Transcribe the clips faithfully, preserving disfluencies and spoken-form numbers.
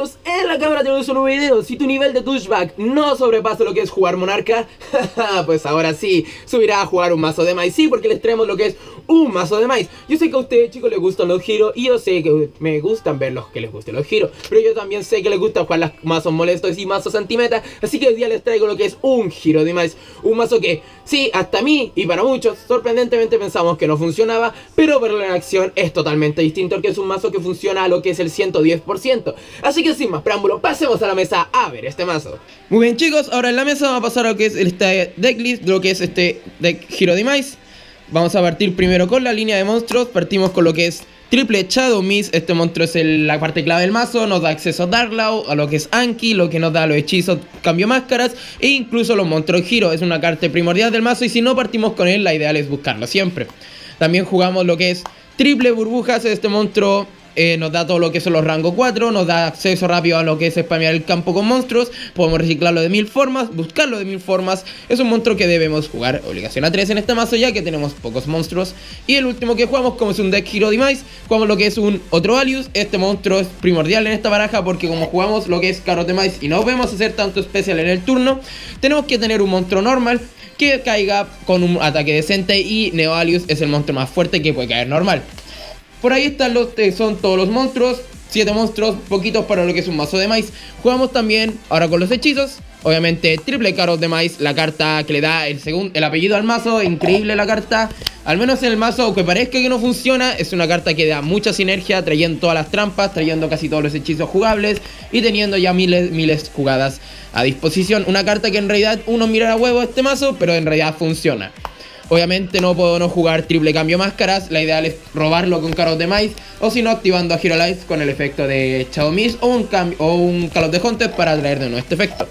chicos, en la cámara tenemos un nuevo video. Si tu nivel de touchback no sobrepasa lo que es jugar monarca, pues ahora sí, subirá a jugar un mazo de maíz. Sí, porque les traemos lo que es un mazo de maíz. Yo sé que a ustedes, chicos, les gustan los giros, y yo sé que me gustan ver los que les gusten los giros, pero yo también sé que les gusta jugar los mazos molestos y mazos antimeta. Así que hoy día les traigo lo que es un giro de maíz. Un mazo que, sí, hasta a mí y para muchos, sorprendentemente pensamos que no funcionaba, pero verlo en acción es totalmente distinto, porque es un mazo que funciona a lo que es el ciento diez por ciento. Así que sin más preámbulo, pasemos a la mesa a ver este mazo. Muy bien, chicos, ahora en la mesa vamos a pasar a lo que es este decklist, lo que es este deck Giro de Maíz. Vamos a partir primero con la línea de monstruos. Partimos con lo que es triple Shadow Mist. Este monstruo es el, la parte clave del mazo. Nos da acceso a Darklaw, a lo que es Anki, lo que nos da los hechizos, cambio máscaras e incluso los monstruos giro. Es una carta primordial del mazo y si no partimos con él, la ideal es buscarlo siempre. También jugamos lo que es triple burbujas. Este monstruo Eh, nos da todo lo que son los rango cuatro, nos da acceso rápido a lo que es spamear el campo con monstruos. Podemos reciclarlo de mil formas, buscarlo de mil formas. Es un monstruo que debemos jugar obligación a tres en este mazo, ya que tenemos pocos monstruos. Y el último que jugamos, como es un deck Giro de Maíz, jugamos lo que es un otro Alius. Este monstruo es primordial en esta baraja, porque como jugamos lo que es Carrot de Maíz y no vamos a hacer tanto especial en el turno, tenemos que tener un monstruo normal que caiga con un ataque decente, y Neo Alius es el monstruo más fuerte que puede caer normal. Por ahí están los, son todos los monstruos, siete monstruos, poquitos para lo que es un mazo de maíz. Jugamos también ahora con los hechizos, obviamente triple Carrot de Maíz, la carta que le da el, segundo, el apellido al mazo, increíble la carta. Al menos en el mazo, aunque parezca que no funciona, es una carta que da mucha sinergia, trayendo todas las trampas, trayendo casi todos los hechizos jugables y teniendo ya miles, miles jugadas a disposición. Una carta que en realidad uno mira a huevo este mazo, pero en realidad funciona. Obviamente no puedo no jugar triple cambio máscaras. La ideal es robarlo con Carrot de Maíz, o si no activando a Hero Lights con el efecto de Shadow Mist o un, o un Call of the Hunter para traer de nuevo este efecto.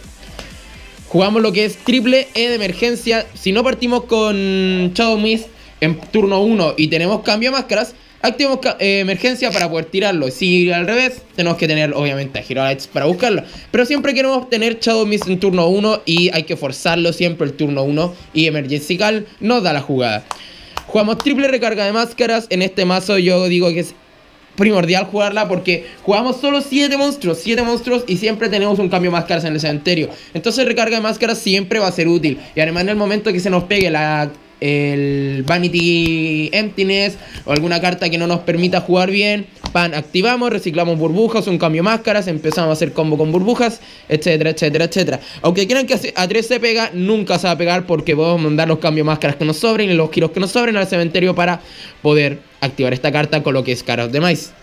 Jugamos lo que es triple E de emergencia. Si no partimos con Shadow Mist en turno uno y tenemos cambio máscaras, activamos eh, emergencia para poder tirarlo. Si al revés, tenemos que tener obviamente a Hero Lights para buscarlo. Pero siempre queremos tener Shadow Mist en turno uno y hay que forzarlo siempre el turno uno. Y Emergency Call nos da la jugada. Jugamos triple recarga de máscaras. En este mazo yo digo que es primordial jugarla, porque jugamos solo siete monstruos, siete monstruos y siempre tenemos un cambio de máscaras en el cementerio. Entonces recarga de máscaras siempre va a ser útil. Y además en el momento que se nos pegue la... el Vanity Emptiness o alguna carta que no nos permita jugar bien, pan, activamos, reciclamos burbujas, un cambio máscaras, empezamos a hacer combo con burbujas, etcétera, etcétera, etcétera. Aunque crean que a tres se pega, nunca se va a pegar, porque podemos mandar los cambios máscaras que nos sobren y los giros que nos sobren al cementerio para poder activar esta carta con lo que es Carrot de Maíz.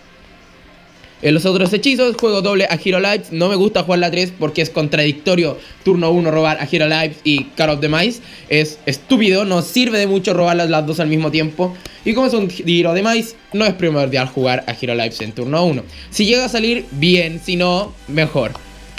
En los otros hechizos, juego doble a Hero Lights. No me gusta jugar la tres porque es contradictorio turno uno robar a Hero Lights y Carrot de Maíz. Es estúpido, no sirve de mucho robarlas las dos al mismo tiempo. Y como es un Giro de Maíz, no es primordial jugar a Hero Lights en turno uno. Si llega a salir, bien, si no, mejor.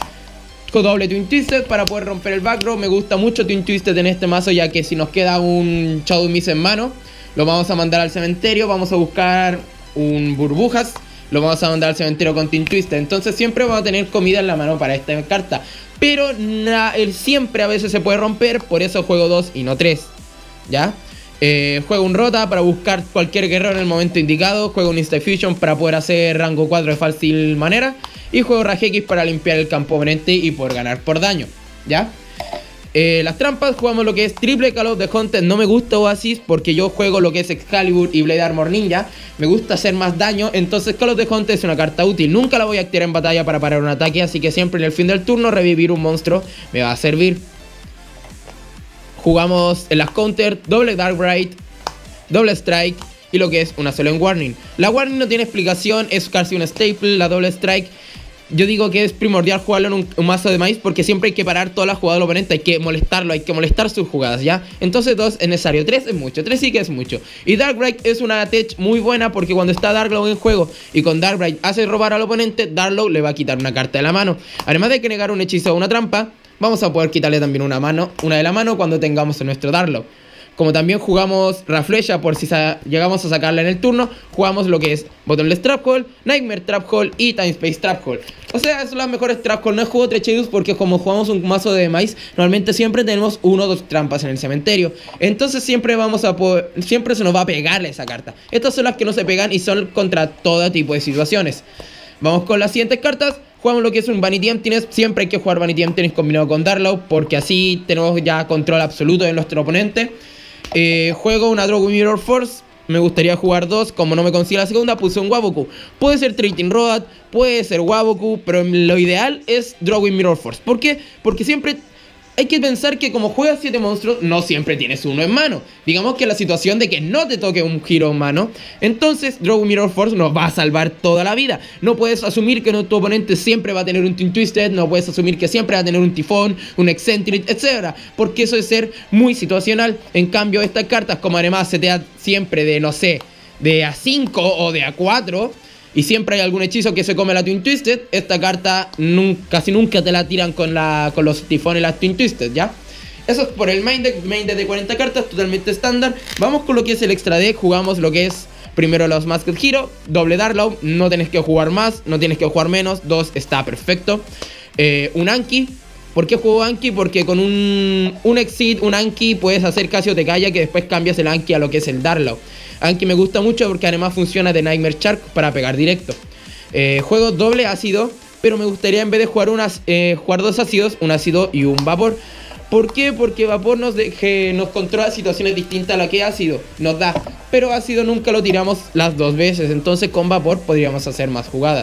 Con doble Twin Twisted para poder romper el back row. Me gusta mucho Twin Twisted en este mazo, ya que si nos queda un Shadow Mist en mano, lo vamos a mandar al cementerio. Vamos a buscar un burbujas, lo vamos a mandar al cementerio con Twin Twisted. Entonces siempre vamos a tener comida en la mano para esta carta. Pero na, el siempre a veces se puede romper, por eso juego dos y no tres. ¿Ya? Eh, juego un Rota para buscar cualquier guerrero en el momento indicado. Juego un Instant Fusion para poder hacer rango cuatro de fácil manera. Y juego Rage X para limpiar el campo oponente y poder ganar por daño. ¿Ya? Eh, las trampas, jugamos lo que es triple Call of the Hunter. No me gusta Oasis porque yo juego lo que es Excalibur y Blade Armor Ninja. Me gusta hacer más daño, entonces Call of the Hunter es una carta útil. Nunca la voy a activar en batalla para parar un ataque, así que siempre en el fin del turno revivir un monstruo me va a servir. Jugamos en las counter doble Dark Bright, doble Strike y lo que es una solo en Warning. La Warning no tiene explicación, es casi un staple. La doble Strike, yo digo que es primordial jugarlo en un, un mazo de maíz, porque siempre hay que parar todas las jugadas del oponente, hay que molestarlo, hay que molestar sus jugadas, ¿ya? Entonces dos es necesario, tres es mucho, tres sí que es mucho. Y Dark Bright es una tech muy buena, porque cuando está Darklaw en juego y con Dark Bright hace robar al oponente, Darklaw le va a quitar una carta de la mano. Además de que negar un hechizo o una trampa, vamos a poder quitarle también una mano, una de la mano cuando tengamos en nuestro Darklaw. Como también jugamos Raflecha por si llegamos a sacarla en el turno, jugamos lo que es Bottomless Trap Hole, Nightmare Trap Hole y Time Space Trap Hole. O sea, son las mejores Trap Hole. No juego Treacherous porque como jugamos un mazo de maíz, normalmente siempre tenemos uno o dos trampas en el cementerio. Entonces siempre vamos a poder, siempre se nos va a pegarle esa carta. Estas son las que no se pegan y son contra todo tipo de situaciones. Vamos con las siguientes cartas. jugamos lo que es un Vanity Emptiness. Siempre hay que jugar Vanity Emptiness combinado con Darlaw, porque así tenemos ya control absoluto de nuestro oponente. eh, Juego una Draw with Mirror Force. Me gustaría jugar dos, como no me consigo la segunda, puse un Waboku. Puede ser Trading Road, puede ser Waboku, pero lo ideal es Draw with Mirror Force. ¿Por qué? Porque siempre hay que pensar que como juegas siete monstruos, no siempre tienes uno en mano. Digamos que la situación de que no te toque un giro en mano, entonces Draw with Mirror Force nos va a salvar toda la vida. No puedes asumir que tu oponente siempre va a tener un Twin Twisted, no puedes asumir que siempre va a tener un Tifón, un Eccentric, etcétera. Porque eso es ser muy situacional. En cambio, estas cartas, como además se te da siempre de, no sé, de A cinco o de A cuatro, y siempre hay algún hechizo que se come la Twin Twisted, esta carta nunca, casi nunca te la tiran con, la, con los tifones y las Twin Twisted, ¿ya? Eso es por el main deck, main deck de cuarenta cartas, totalmente estándar. Vamos con lo que es el extra deck, jugamos lo que es primero los Masked Hero, doble Darlaw, no tienes que jugar más, no tienes que jugar menos, dos está perfecto. eh, Un Anki. ¿Por qué juego Anki? Porque con un, un Exit, un Anki, puedes hacer casi o te calla, que después cambias el Anki a lo que es el Darlaw. Anki me gusta mucho porque además funciona de Nightmare Shark para pegar directo. eh, Juego doble ácido, pero me gustaría en vez de jugar, unas, eh, jugar dos ácidos, un ácido y un vapor. ¿Por qué? Porque vapor nos, deje, nos controla situaciones distintas a la que ácido nos da, pero ácido nunca lo tiramos las dos veces, entonces con vapor podríamos hacer más jugadas.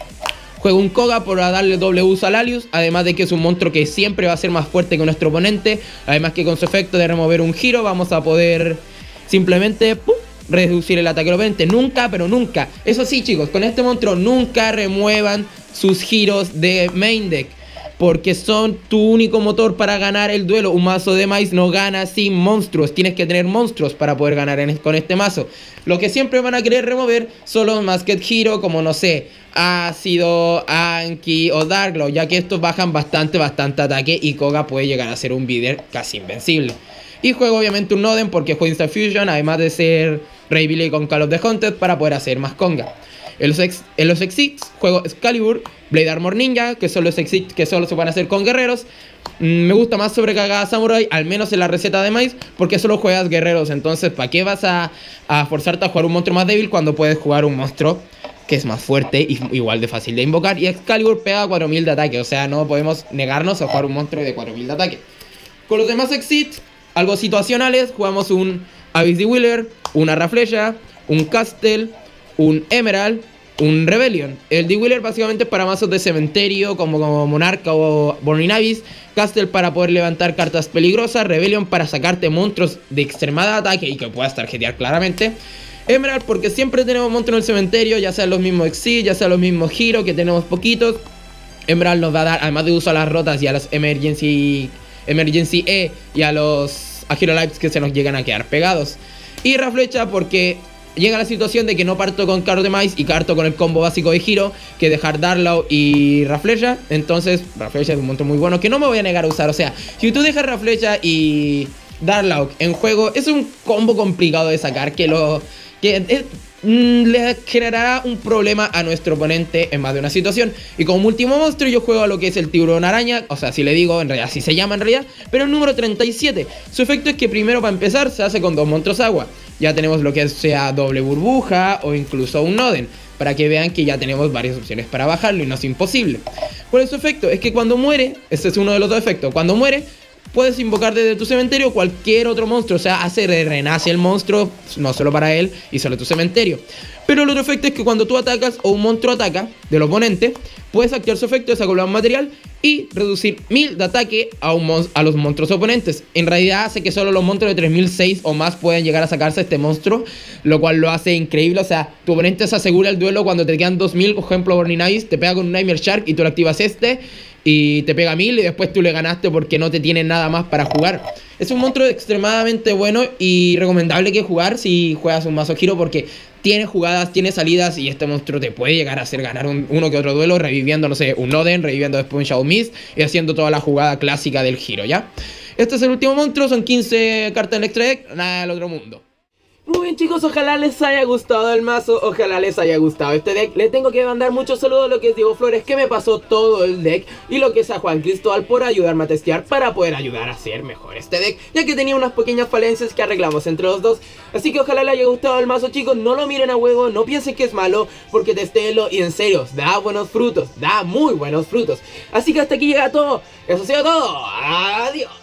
Juego un Koga para darle doble uso a Lalius, además de que es un monstruo que siempre va a ser más fuerte que nuestro oponente. Además que con su efecto de remover un giro vamos a poder simplemente ¡pum!, reducir el ataque del oponente. Nunca, pero nunca. Eso sí, chicos, con este monstruo nunca remuevan sus giros de main deck, porque son tu único motor para ganar el duelo. Un mazo de maíz no gana sin monstruos. Tienes que tener monstruos para poder ganar en, con este mazo. Lo que siempre van a querer remover son los Masked Hero, como no sé, Ácido, Anki o Darklaw, ya que estos bajan bastante, bastante ataque y Koga puede llegar a ser un beater casi invencible. Y juego obviamente un Noden porque juego Instant Fusion, además de ser Ray Billy con Call of the Hunted para poder hacer más conga. En los, ex, en los exits juego Excalibur, Blade Armor Ninja, que son los exits que solo se pueden hacer con guerreros. mm, Me gusta más Sobrecargada Samurai, al menos en la receta de maíz, porque solo juegas guerreros. Entonces, ¿para qué vas a, a forzarte a jugar un monstruo más débil cuando puedes jugar un monstruo que es más fuerte y igual de fácil de invocar? Y Excalibur pega cuatro mil de ataque, o sea, no podemos negarnos a jugar un monstruo de cuatro mil de ataque. Con los demás exits, algo situacionales, jugamos un Abyss the Wheeler, una Raflesia, un Castle, un Emerald, un Rebellion. El D-Wheeler básicamente es para mazos de cementerio como, como Monarca o Burning Abyss. Castle para poder levantar cartas peligrosas. Rebellion para sacarte monstruos de extremada ataque y que puedas tarjetear claramente. Emerald porque siempre tenemos monstruos en el cementerio, ya sean los mismos Exit, ya sean los mismos Hero, que tenemos poquitos. Emerald nos va a dar, además de uso a las rotas y a las Emergency, Emergency E y a los a Hero Lives que se nos llegan a quedar pegados. Y Raflecha porque llega la situación de que no parto con Carro de Maíz y parto con el combo básico de Hero, que dejar Darlaw y Raflecha. Entonces Raflecha es un monstruo muy bueno que no me voy a negar a usar. O sea, si tú dejas Raflecha y Darlaw en juego, es un combo complicado de sacar, que lo que es, mm, le generará un problema a nuestro oponente en más de una situación. Y como último monstruo yo juego a lo que es el tiburón araña, o sea, si le digo, en realidad así se llama en realidad, pero el número treinta y siete. Su efecto es que primero, para empezar, se hace con dos monstruos agua. Ya tenemos lo que sea doble burbuja o incluso un Noden, para que vean que ya tenemos varias opciones para bajarlo y no es imposible. ¿Cuál es su efecto? Es que cuando muere, este es uno de los dos efectos, cuando muere puedes invocar desde tu cementerio cualquier otro monstruo, o sea, hace renace el monstruo, no solo para él y solo tu cementerio. Pero el otro efecto es que cuando tú atacas o un monstruo ataca del oponente, puedes activar su efecto de sacar un material y reducir mil de ataque a, un a los monstruos oponentes. En realidad hace que solo los monstruos de tres mil seis o más puedan llegar a sacarse a este monstruo, lo cual lo hace increíble. O sea, tu oponente se asegura el duelo cuando te quedan dos mil, por ejemplo Burning Abyss, te pega con un Nightmare Shark y tú le activas este y te pega mil y después tú le ganaste porque no te tiene nada más para jugar. Es un monstruo extremadamente bueno y recomendable que jugar si juegas un mazo Hero, porque tiene jugadas, tiene salidas y este monstruo te puede llegar a hacer ganar un, uno que otro duelo reviviendo, no sé, un Noden, reviviendo después un Shadow Mist y haciendo toda la jugada clásica del Hero, ¿ya? Este es el último monstruo, son quince cartas en el extra deck, nada del otro mundo. Muy bien chicos, ojalá les haya gustado el mazo, ojalá les haya gustado este deck. Le tengo que mandar muchos saludos a lo que es Diego Flores, que me pasó todo el deck, y lo que es a Juan Cristóbal por ayudarme a testear para poder ayudar a hacer mejor este deck, ya que tenía unas pequeñas falencias que arreglamos entre los dos. Así que ojalá les haya gustado el mazo chicos, no lo miren a huevo, no piensen que es malo, porque testéenlo y en serio, da buenos frutos, da muy buenos frutos. Así que hasta aquí llega todo, eso ha sido todo, adiós.